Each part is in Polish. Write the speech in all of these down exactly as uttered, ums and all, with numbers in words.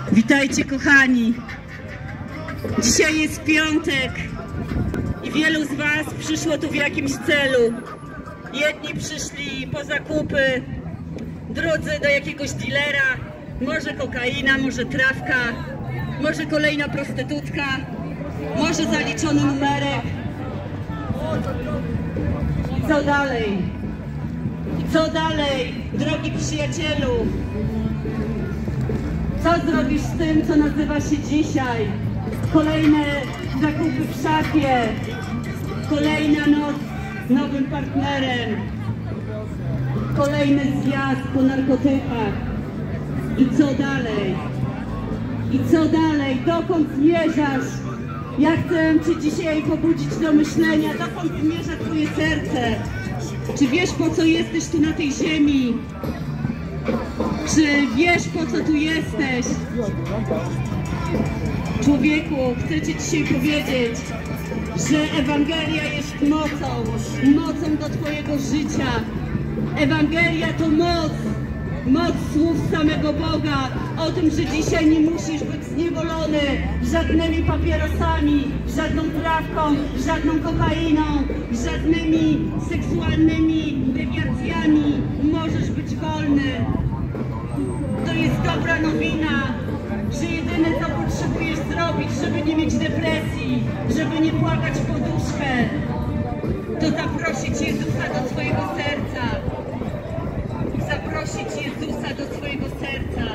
Witajcie, kochani. Dzisiaj jest piątek i wielu z was przyszło tu w jakimś celu. Jedni przyszli po zakupy, drudzy do jakiegoś dealera, może kokaina, może trawka, może kolejna prostytutka, może zaliczony numerek. Co dalej? Co dalej, drogi przyjacielu? Co zrobisz z tym, co nazywa się dzisiaj? Kolejne zakupy w szafie, kolejna noc z nowym partnerem, kolejny zjazd po narkotykach. I co dalej? I co dalej? Dokąd zmierzasz? Ja chcę Cię dzisiaj pobudzić do myślenia, dokąd zmierza Twoje serce? Czy wiesz, po co jesteś tu na tej ziemi? Czy wiesz, po co tu jesteś? Człowieku, chcę Ci dzisiaj powiedzieć, że Ewangelia jest mocą, mocą do Twojego życia. Ewangelia to moc, moc słów samego Boga, o tym, że dzisiaj nie musisz być zniewolony żadnymi papierosami, żadną trawką, żadną kokainą, żadnymi seksualnymi dewiacjami. Możesz być wolny. To jest dobra nowina, że jedyne, co potrzebujesz zrobić, żeby nie mieć depresji, żeby nie płakać w poduszkę, to zaprosić Jezusa do swojego serca. Zaprosić Jezusa do swojego serca.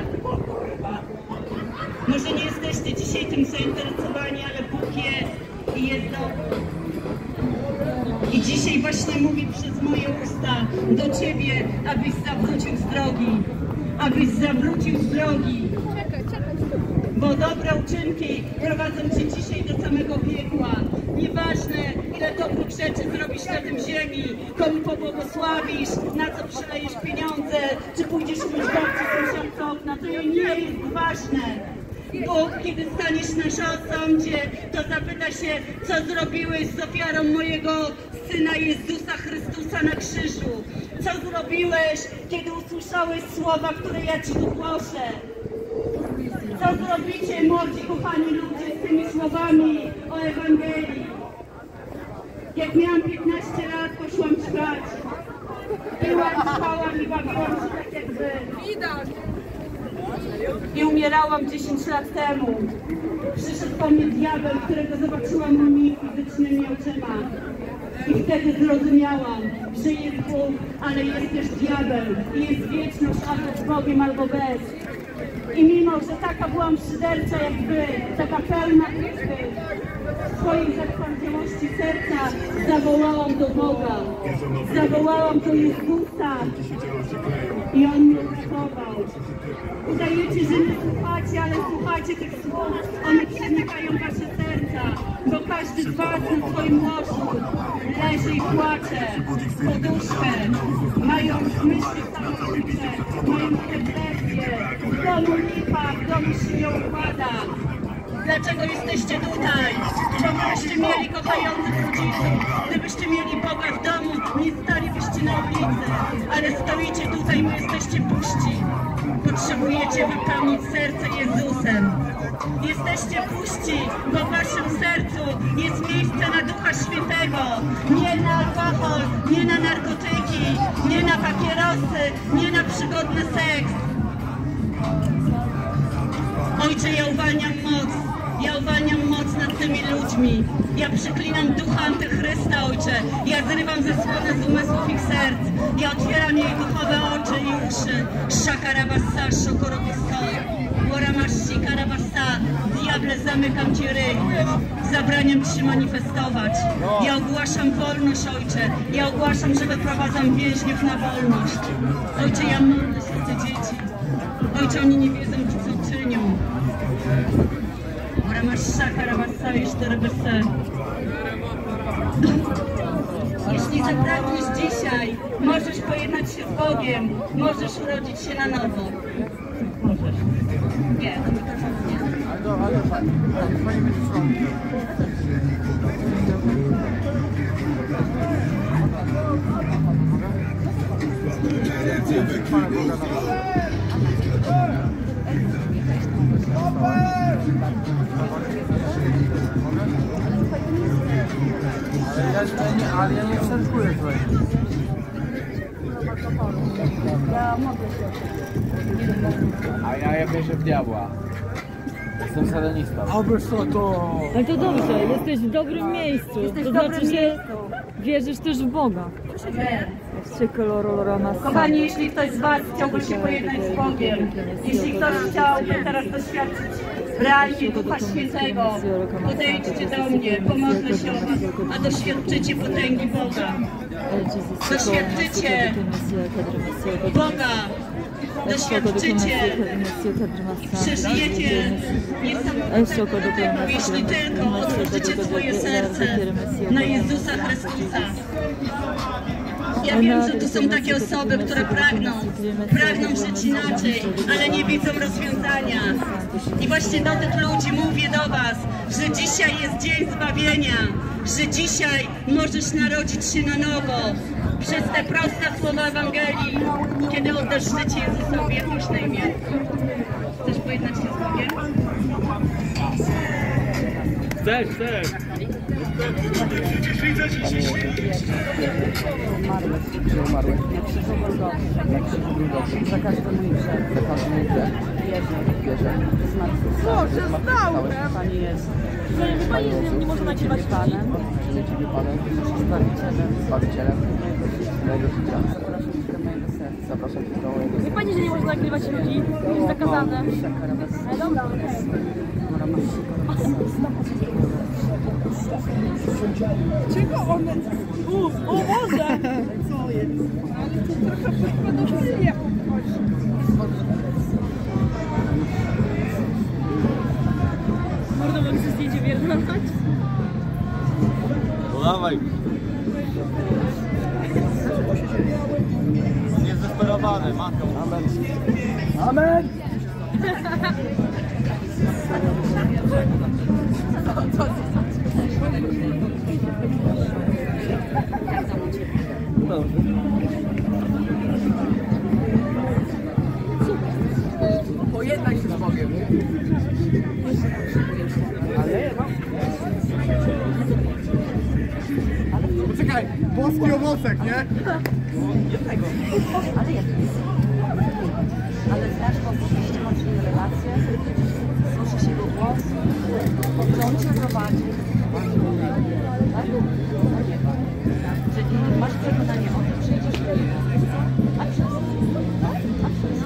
Może nie jesteście dzisiaj tym zainteresowani, ale Bóg jest i jest dobry. I dzisiaj właśnie mówię przez moje usta do Ciebie, abyś zawrócił z drogi. Abyś zawrócił z drogi. Bo dobre uczynki prowadzą Cię dzisiaj do samego piekła. Nieważne, ile dobrych rzeczy zrobisz na tym ziemi, komu pobłogosławisz, na co przelejesz pieniądze, czy pójdziesz umyć babci sąsiadce okna, to nie jest ważne. Bóg, kiedy staniesz na sądzie, to zapyta się, co zrobiłeś z ofiarą mojego Syna Jezusa Chrystusa na krzyżu. Co zrobiłeś, kiedy usłyszałeś słowa, które ja Ci tu głoszę? Co zrobicie, młodzi, kochani ludzie, z tymi słowami o Ewangelii? Jak miałam piętnaście lat, poszłam ćpać. Byłam, spałam i bawiłam się tak jak wy. I umierałam dziesięć lat temu. Przyszedł po mnie diabeł, którego zobaczyłam moimi fizycznymi oczyma. I wtedy zrozumiałam, że jest Bóg, ale jest też diabeł. I jest wieczność albo z Bogiem, albo bez. I mimo, że taka byłam szydercza jak wy, taka pełna krytyki, w swojej zatwardziałości serca zawołałam do Boga. Zawołałam do Jezusa i On mnie uratował. Udajecie, że nie słuchacie, ale słuchajcie tych słów. One przenikają wasze serca, bo każdy z was na swoim łożu leży i płacze, poduszkę, mają myśli samobójcze, mają depresję, w domu lipa, w domu się nie układa. Dlaczego jesteście tutaj? Bo gdybyście mieli kochających rodziców, gdybyście mieli Boga w domu, nie stalibyście na ulicy, ale stoicie tutaj, bo jesteście puści. Potrzebujecie wypełnić serce Jezusem. Jesteście puści, bo w waszym sercu jest miejsce na Ducha Świętego. Nie na alkohol, nie na narkotyki, nie na papierosy, nie na przygodny seks. Ojcze, ja uwalniam moc. Ja uwalniam moc nad tymi ludźmi. Ja przeklinam ducha Antychrysta, Ojcze. Ja zrywam zasłonę z umysłów ich serc. Ja otwieram jej duchowe oczy i uszy. Szakarabasa, szokorobisto. Moramasi, karabasa. Diable, zamykam Ci ryj. Zabraniam Ci się manifestować. Ja ogłaszam wolność, Ojcze. Ja ogłaszam, że wyprowadzam więźniów na wolność. Ojcze, ja modlę się za te dzieci. Ojcze, oni nie wiedzą, co czynią. Jeśli zapragniesz dzisiaj, możesz pojednać się z Bogiem, możesz urodzić się na nowo. Możesz. Nie, to mikrofon nie. Ale ja nie wstępuję tutaj. Ja mogę się. A ja, ja wierzę w diabła. Jestem satanistą. A wiesz co, to... Ale to dobrze, jesteś w dobrym miejscu. Jesteś to w dobrym znaczy, że miejscu. wierzysz też w Boga. Jeszcze kolororona. Kochani, jeśli ktoś z Was chciałby się pojednać z Bogiem, jeśli ktoś chciałby teraz doświadczyć realnie Ducha Świętego, podejdźcie do mnie, pomodlę się o Was, a doświadczycie potęgi Boga. Doświadczycie Boga. Doświadczycie, przeżyjecie niesamowite, jeśli tylko otworzycie swoje serce na Jezusa Chrystusa. Ja wiem, że tu są takie osoby, które pragną, pragną żyć inaczej, ale nie widzą rozwiązania. I właśnie do tych ludzi mówię do Was, że dzisiaj jest dzień zbawienia, że dzisiaj możesz narodzić się na nowo przez te proste słowa Ewangelii, kiedy oddasz życie Jezusowi. Jak masz na imię? Chcesz pojednać się z Bogiem? Chcesz, chcesz. Że umarłeś. Jak krzyżu Golgoty. Jak się Golgoty. Za każdy mój grzech. Za każdy mój grzech. Wierzę. Wierzę. Boże, zdałem! Panie Jezu. Pani nie może nagrywać Panem. Że Ciebie Panem. Zbawicielem. Zbawicielem. Mojego życia. Zapraszam Cię do mojego serca. Zapraszam Cię do mojego Wie serca. Pani, że nie można nagrywać ludzi? Jest zakazane. Ale dobra. Czego one... U, o Boże! Co jest? Ale to trochę pedofilię obchodzi. Mordo, mogę sobie zdjęcie wiernować? No dawaj. On jest zdesperowany, matką. Amen. Amen! Pojednaj się z Bogiem. Ale Poczekaj, boski owocek, nie? Ale jak jest? Ale znasz go, jeśli masz z nim relację, słyszysz jego głos, to on cię prowadzi. Tak? Czyli masz przekonanie o tym, że idziesz do niego. A przez A przez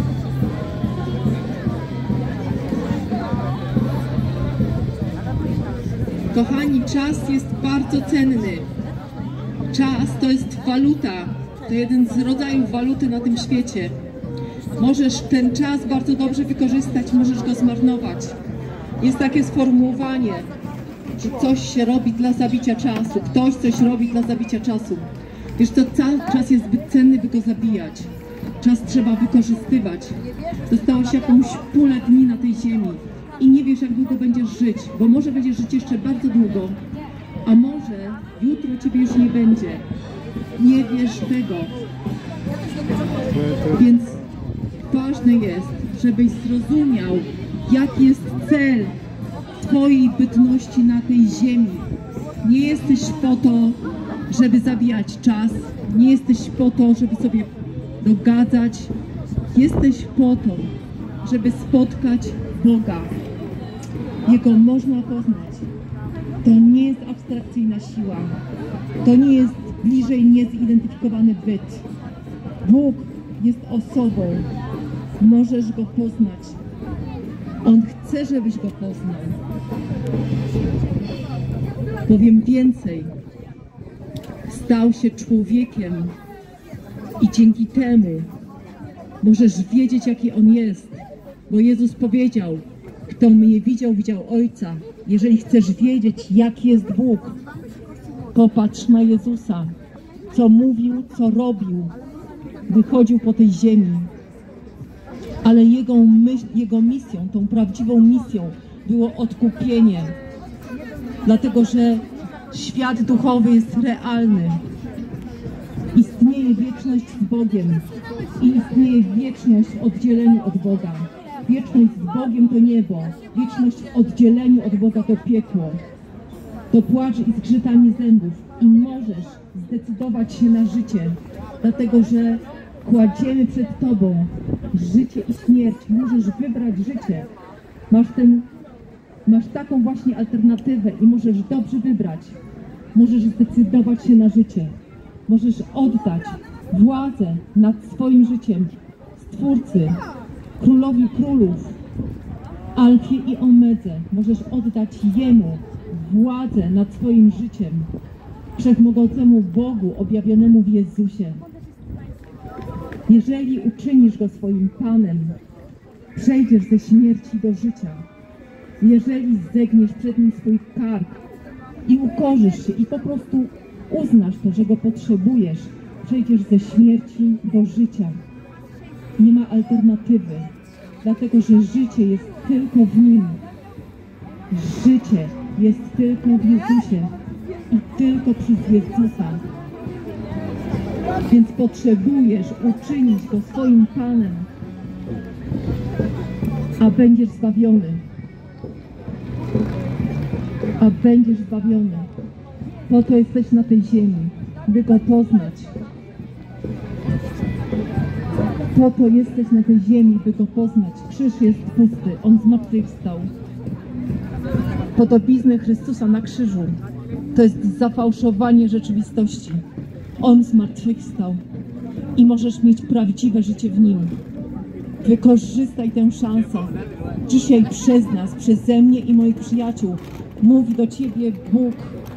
Kochani, czas jest bardzo cenny. Czas to jest waluta. To jeden z rodzajów waluty na tym świecie. Możesz ten czas bardzo dobrze wykorzystać, możesz go zmarnować. Jest takie sformułowanie, że coś się robi dla zabicia czasu. Ktoś coś robi dla zabicia czasu. Wiesz co, czas jest zbyt cenny, by go zabijać. Czas trzeba wykorzystywać. Dostałeś jakąś pulę dni na tej ziemi i nie wiesz, jak długo będziesz żyć, bo może będziesz żyć jeszcze bardzo długo, a może jutro Ciebie już nie będzie. Nie wiesz tego. Więc ważne jest, żebyś zrozumiał, jaki jest cel Twojej bytności na tej ziemi. Nie jesteś po to, żeby zabijać czas, nie jesteś po to, żeby sobie dogadzać. Jesteś po to, żeby spotkać Boga. Jego można poznać. To nie jest abstrakcyjna siła. To nie jest bliżej niezidentyfikowany byt. Bóg jest osobą. Możesz Go poznać. On chce, żebyś Go poznał. Powiem więcej. Stał się człowiekiem i dzięki temu możesz wiedzieć, jaki On jest. Bo Jezus powiedział, kto mnie widział, widział Ojca. Jeżeli chcesz wiedzieć, jaki jest Bóg, popatrz na Jezusa. Co mówił, co robił. Wychodził po tej ziemi. Ale Jego, myśl, Jego misją, tą prawdziwą misją było odkupienie. Dlatego, że świat duchowy jest realny. Istnieje wieczność z Bogiem i istnieje wieczność w oddzieleniu od Boga. Wieczność z Bogiem to niebo, wieczność w oddzieleniu od Boga to piekło. To płacz i zgrzytanie zębów i możesz zdecydować się na życie, dlatego że kładziemy przed Tobą życie i śmierć. Możesz wybrać życie. Masz, ten, masz taką właśnie alternatywę i możesz dobrze wybrać. Możesz zdecydować się na życie. Możesz oddać władzę nad swoim życiem Stwórcy, Królowi Królów, Alfie i Omedze. Możesz oddać Jemu władzę nad swoim życiem, Wszechmogącemu Bogu objawionemu w Jezusie. Jeżeli uczynisz Go swoim Panem, przejdziesz ze śmierci do życia. Jeżeli zegniesz przed Nim swój kark i ukorzysz się i po prostu uznasz to, że Go potrzebujesz, przejdziesz ze śmierci do życia. Nie ma alternatywy, dlatego że życie jest tylko w Nim. Życie jest tylko w Jezusie i tylko przez Jezusa. Więc potrzebujesz uczynić Go swoim Panem, a będziesz zbawiony. A będziesz zbawiony. Po to jesteś na tej ziemi, by Go poznać. Po to jesteś na tej ziemi, by Go poznać. Krzyż jest pusty, On zmartwychwstał. Podobizny Chrystusa na krzyżu to jest zafałszowanie rzeczywistości. On zmartwychwstał i możesz mieć prawdziwe życie w Nim. Wykorzystaj tę szansę. Dzisiaj przez nas, przeze mnie i moich przyjaciół mówi do Ciebie Bóg.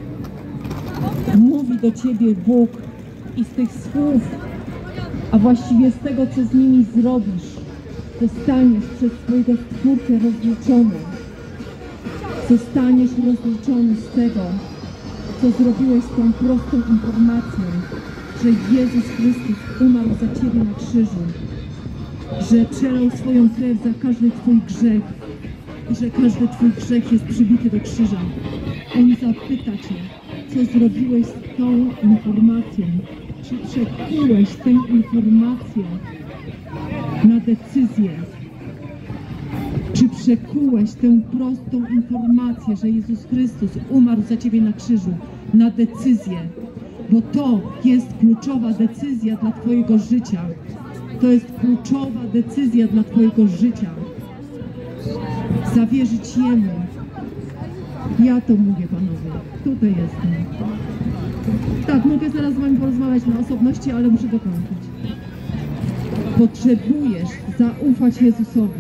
Mówi do Ciebie Bóg i z tych słów, a właściwie z tego, co z nimi zrobisz, zostaniesz przez swojego Stwórcę rozliczony. Zostaniesz rozliczony z tego, co zrobiłeś z tą prostą informacją, że Jezus Chrystus umarł za Ciebie na krzyżu, że przelał swoją krew za każdy Twój grzech i że każdy Twój grzech jest przybity do krzyża. On zapyta Cię, co zrobiłeś z tą informacją, czy przekułeś tę informację na decyzję, czy przekułeś tę prostą informację, że Jezus Chrystus umarł za Ciebie na krzyżu, na decyzję, bo to jest kluczowa decyzja dla Twojego życia. To jest kluczowa decyzja dla Twojego życia. Zawierzyć Jemu. Ja to mówię, panowie. Tutaj jestem. Tak, mogę zaraz z Wami porozmawiać na osobności, ale muszę dokończyć. Potrzebujesz zaufać Jezusowi.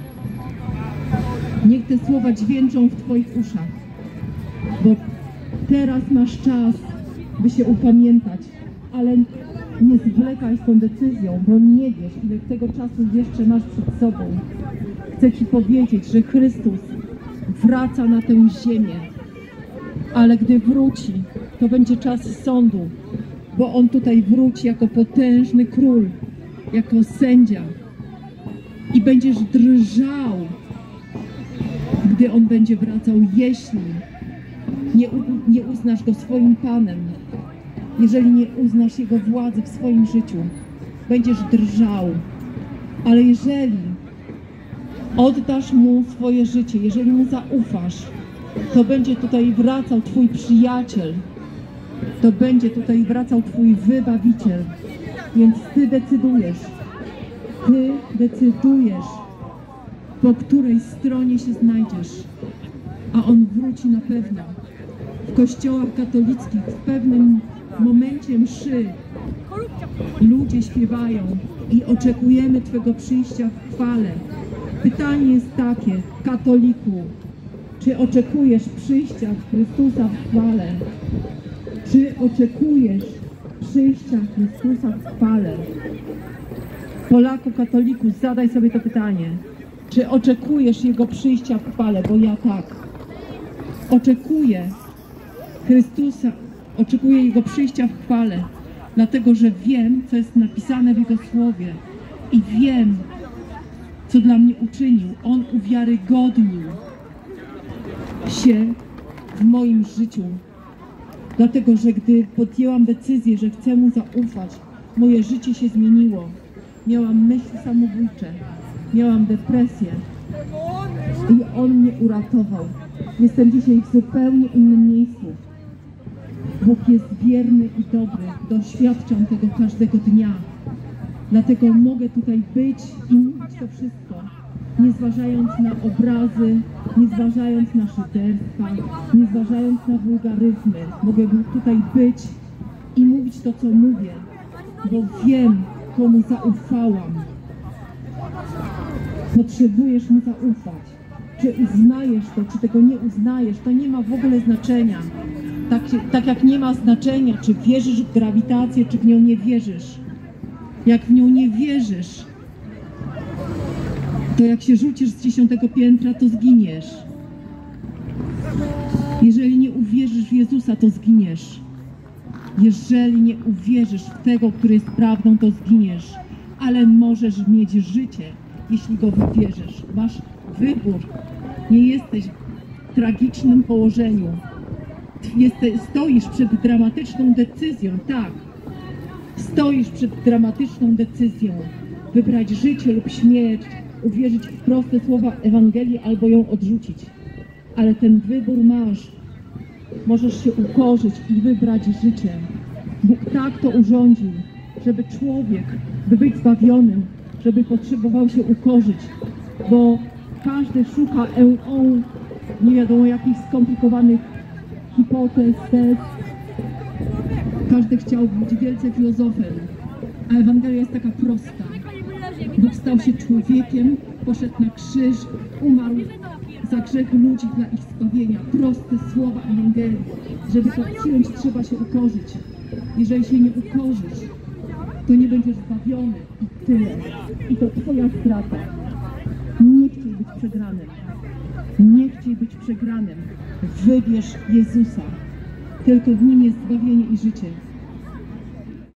Niech te słowa dźwięczą w Twoich uszach, bo teraz masz czas, by się upamiętać, ale nie zwlekaj z tą decyzją, bo nie wiesz, ile tego czasu jeszcze masz przed sobą. Chcę Ci powiedzieć, że Chrystus wraca na tę ziemię, ale gdy wróci, to będzie czas sądu, bo On tutaj wróci jako potężny król, jako sędzia i będziesz drżał, gdy On będzie wracał, jeśli nie, nie uznasz Go swoim Panem, jeżeli nie uznasz Jego władzy w swoim życiu, będziesz drżał. Ale jeżeli oddasz Mu swoje życie, jeżeli Mu zaufasz, to będzie tutaj wracał Twój przyjaciel, to będzie tutaj wracał Twój wybawiciel. Więc Ty decydujesz, Ty decydujesz, po której stronie się znajdziesz, a On wróci na pewno. W kościołach katolickich w pewnym momencie mszy ludzie śpiewają i oczekujemy Twego przyjścia w chwale. Pytanie jest takie, katoliku, czy oczekujesz przyjścia Chrystusa w chwale? Czy oczekujesz przyjścia Chrystusa w chwale? Polaku, katoliku, zadaj sobie to pytanie. Czy oczekujesz Jego przyjścia w chwale? Bo ja tak. Oczekuję Chrystusa, oczekuję Jego przyjścia w chwale, dlatego że wiem, co jest napisane w Jego Słowie i wiem, co dla mnie uczynił. On uwiarygodnił się w moim życiu, dlatego że gdy podjęłam decyzję, że chcę Mu zaufać, moje życie się zmieniło. Miałam myśli samobójcze, miałam depresję i On mnie uratował. Jestem dzisiaj w zupełnie innym miejscu. Bóg jest wierny i dobry. Doświadczam tego każdego dnia. Dlatego mogę tutaj być i mówić to wszystko, nie zważając na obrazy, nie zważając na szyderstwa, nie zważając na wulgaryzmy. Mogę tutaj być i mówić to, co mówię, bo wiem, komu zaufałam. Potrzebujesz mu zaufać. Czy uznajesz to, czy tego nie uznajesz, to nie ma w ogóle znaczenia. Tak, tak jak nie ma znaczenia, czy wierzysz w grawitację, czy w nią nie wierzysz. Jak w nią nie wierzysz, to jak się rzucisz z dziesiątego piętra, to zginiesz. Jeżeli nie uwierzysz w Jezusa, to zginiesz. Jeżeli nie uwierzysz w tego, który jest prawdą, to zginiesz. Ale możesz mieć życie, jeśli go wybierzesz. Masz wybór. Nie jesteś w tragicznym położeniu. Jesteś, stoisz przed dramatyczną decyzją, tak. Stoisz przed dramatyczną decyzją. Wybrać życie lub śmierć, uwierzyć w proste słowa Ewangelii albo ją odrzucić. Ale ten wybór masz. Możesz się ukorzyć i wybrać życie. Bóg tak to urządził, żeby człowiek, by być zbawionym, żeby potrzebował się ukorzyć, bo każdy szuka eon, nie wiadomo jakich skomplikowanych hipotez, tez. Każdy chciał być wielce filozofem, a Ewangelia jest taka prosta. Bóg stał się człowiekiem, poszedł na krzyż, umarł za grzech ludzi dla ich zbawienia. Proste słowa Ewangelii. Żeby to przyjąć, trzeba się ukorzyć. Jeżeli się nie ukorzysz, to nie będziesz zbawiony i tyle. I to twoja strata. Nie chciej być przegranym. Nie chciej być przegranym. Wybierz Jezusa. Tylko w Nim jest zbawienie i życie.